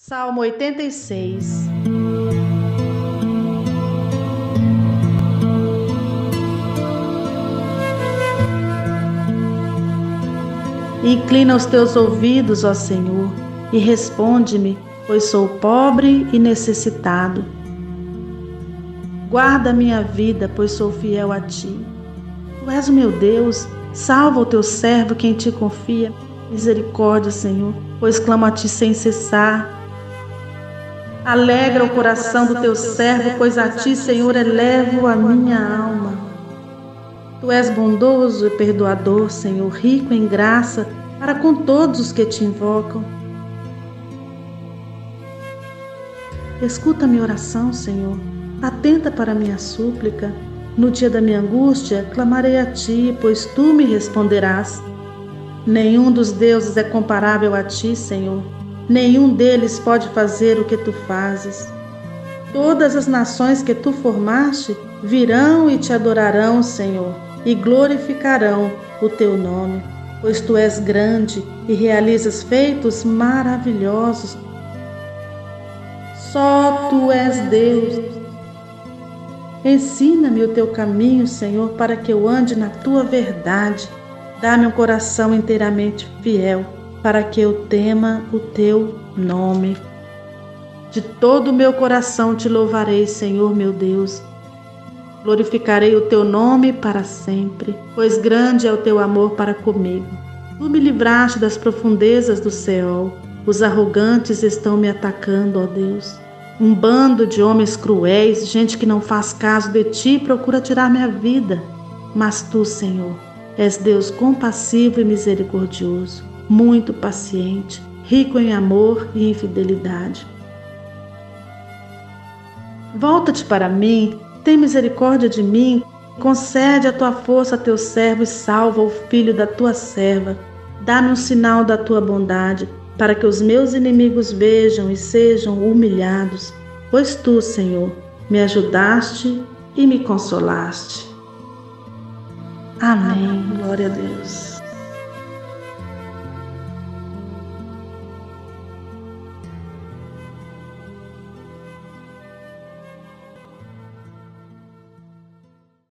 Salmo 86. Inclina os teus ouvidos, ó Senhor, e responde-me, pois sou pobre e necessitado. Guarda minha vida, pois sou fiel a ti. Tu és o meu Deus, salva o teu servo quem te confia. Misericórdia, Senhor, pois clamo a ti sem cessar. Alegra o coração do teu servo, pois a ti, Senhor, elevo a minha alma. Tu és bondoso e perdoador, Senhor, rico em graça para com todos os que te invocam. Escuta minha oração, Senhor, atenta para minha súplica. No dia da minha angústia, clamarei a ti, pois tu me responderás. Nenhum dos deuses é comparável a ti, Senhor. Nenhum deles pode fazer o que tu fazes. Todas as nações que tu formaste virão e te adorarão, Senhor, e glorificarão o teu nome, pois tu és grande e realizas feitos maravilhosos. Só tu és Deus. Ensina-me o teu caminho, Senhor, para que eu ande na tua verdade. Dá-me um coração inteiramente fiel, para que eu tema o teu nome. De todo o meu coração te louvarei, Senhor meu Deus. Glorificarei o teu nome para sempre, pois grande é o teu amor para comigo. Tu me livraste das profundezas do Seol. Os arrogantes estão me atacando, ó Deus. Um bando de homens cruéis, gente que não faz caso de ti, procura tirar minha vida. Mas tu, Senhor, és Deus compassivo e misericordioso, muito paciente, rico em amor e em fidelidade. Volta-te para mim, tem misericórdia de mim, concede a tua força a teu servo e salva o filho da tua serva. Dá-me um sinal da tua bondade, para que os meus inimigos vejam e sejam humilhados, pois tu, Senhor, me ajudaste e me consolaste. Amém. Glória a Deus.